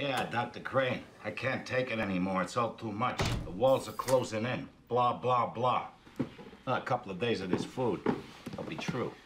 Yeah, Dr. Crane. I can't take it anymore. It's all too much. The walls are closing in. Blah, blah, blah. A couple of days of this food. It'll be true.